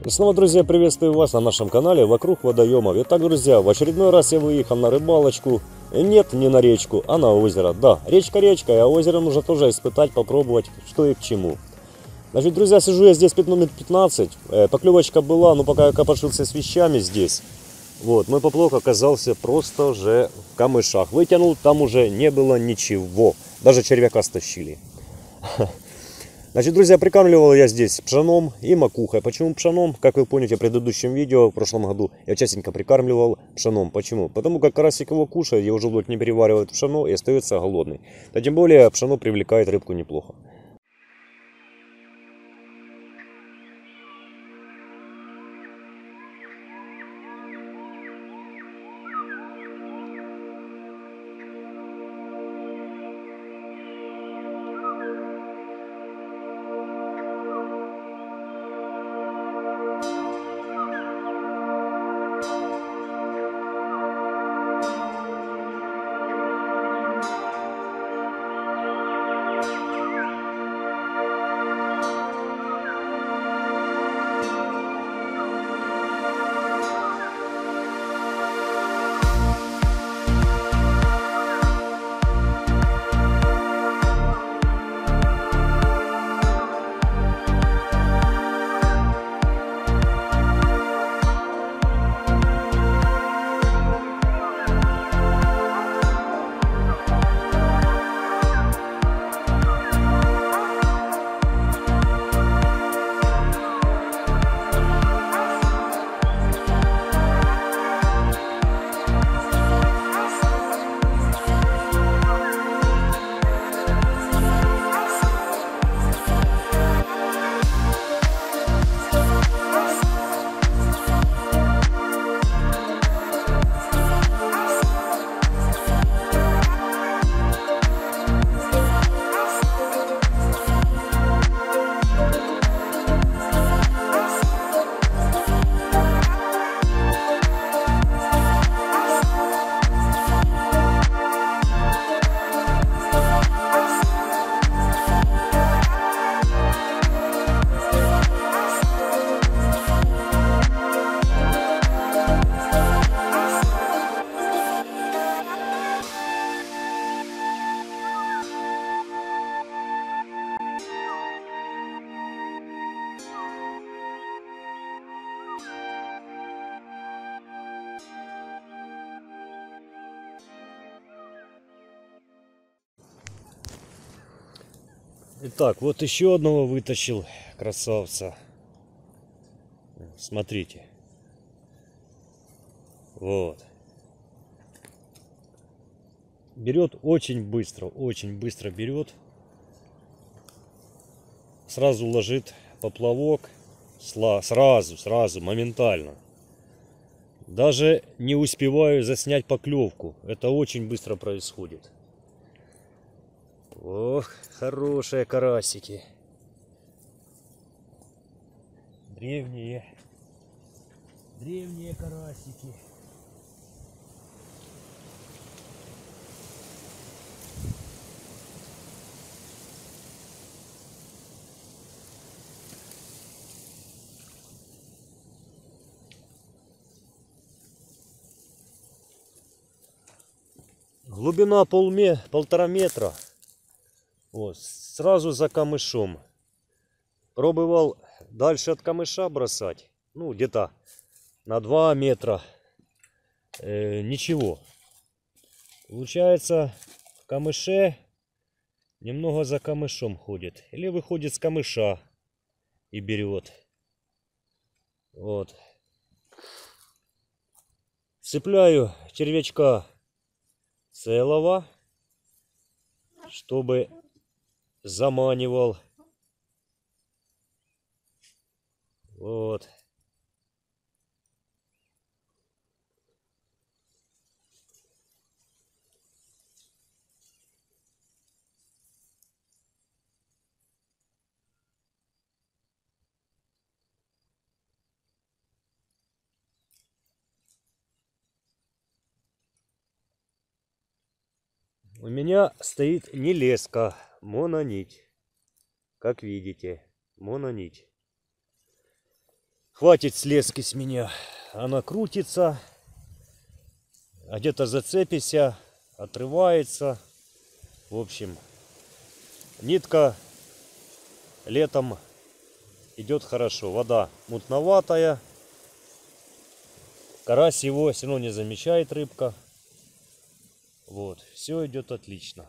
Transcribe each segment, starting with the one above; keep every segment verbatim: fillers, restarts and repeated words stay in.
И снова, друзья, приветствую вас на нашем канале «Вокруг водоемов». Итак, друзья, в очередной раз я выехал на рыбалочку. Нет, не на речку, а на озеро. Да, речка речка, а озеро нужно тоже испытать, попробовать, что и к чему. Значит, друзья, сижу я здесь минут пятнадцать. Поклевочка была, но пока я копошился с вещами здесь, вот, мой поплавок оказался просто уже в камышах. Вытянул, там уже не было ничего. Даже червяка стащили. Значит, друзья, прикармливал я здесь пшеном и макухой. Почему пшеном? Как вы поняли в предыдущем видео, в прошлом году я частенько прикармливал пшеном. Почему? Потому как карасик его кушает, его желудок не переваривает пшено и остается голодный. А тем более пшено привлекает рыбку неплохо. Итак, вот еще одного вытащил красавца. Смотрите. Вот. Берет очень быстро, очень быстро берет. Сразу ложит поплавок. Сразу, сразу, моментально. Даже не успеваю заснять поклевку. Это очень быстро происходит. Ох, хорошие карасики. Древние. Древние карасики. Глубина полме, полтора метра. Вот, сразу за камышом. Пробовал дальше от камыша бросать. Ну, где-то на два метра. Э, ничего. Получается, в камыше немного за камышом ходит. Или выходит с камыша и берет. Вот. Цепляю червячка целого, чтобы заманивал. Вот. У меня стоит не леска, мононить. Как видите, мононить. Хватит слезки с меня. Она крутится. А где-то зацепися, отрывается. В общем, нитка летом идет хорошо. Вода мутноватая. Карась его все равно не замечает, рыбка. Вот, все идет отлично.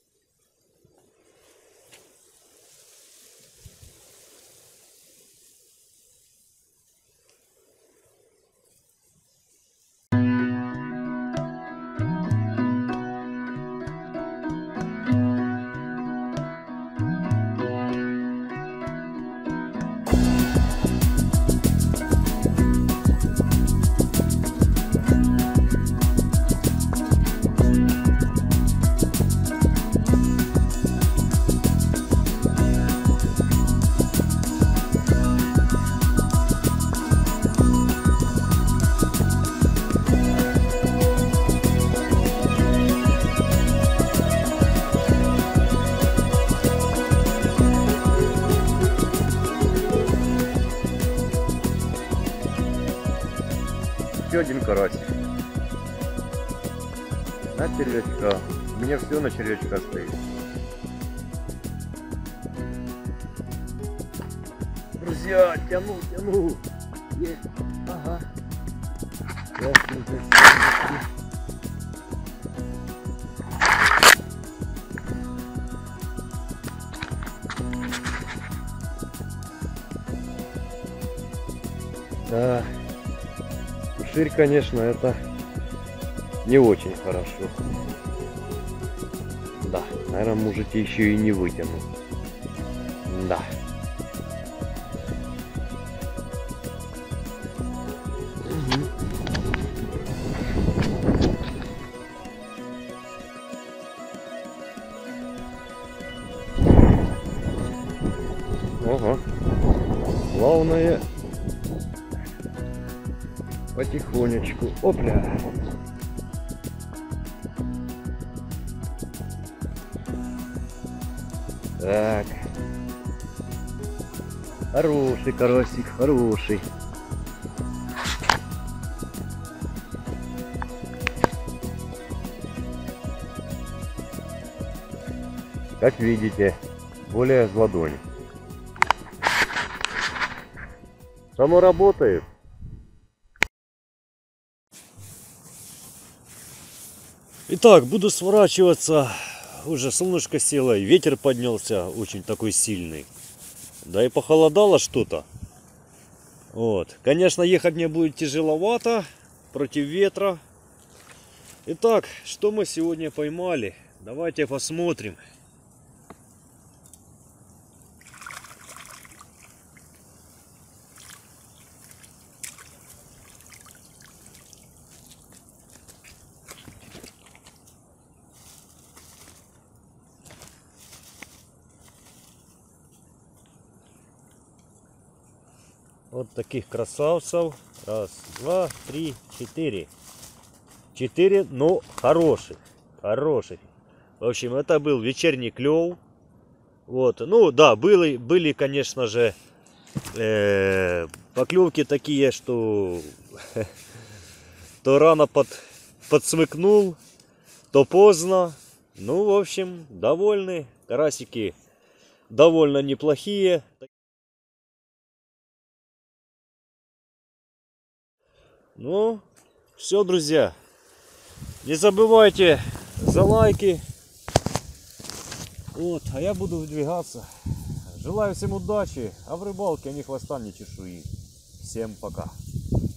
Еще один карасик. На червячка. У меня все на червячка стоит. Друзья, тяну, тяну. Есть. Ага. Да. Ширь, конечно, это не очень хорошо. Да, наверное, можете еще и не вытянуть. Да. Ага. Главное потихонечку. Опля. Так. Хороший карасик, хороший. Как видите, более с ладони. Само работает. Итак, буду сворачиваться. Уже солнышко село, и ветер поднялся очень такой сильный. Да и похолодало что-то. Вот. Конечно, ехать мне будет тяжеловато против ветра. Итак, что мы сегодня поймали? Давайте посмотрим. Вот таких красавцев. Раз, два, три, четыре. Четыре, но хороших. Хороших. В общем, это был вечерний клев. Вот. Ну да, были, были конечно же, э, поклевки такие, что то рано под, подсмыкнул, то поздно. Ну, в общем, довольны. Карасики довольно неплохие. Ну, все, друзья, не забывайте за лайки. Вот, а я буду выдвигаться. Желаю всем удачи, а в рыбалке ни хвоста, ни чешуи. Всем пока.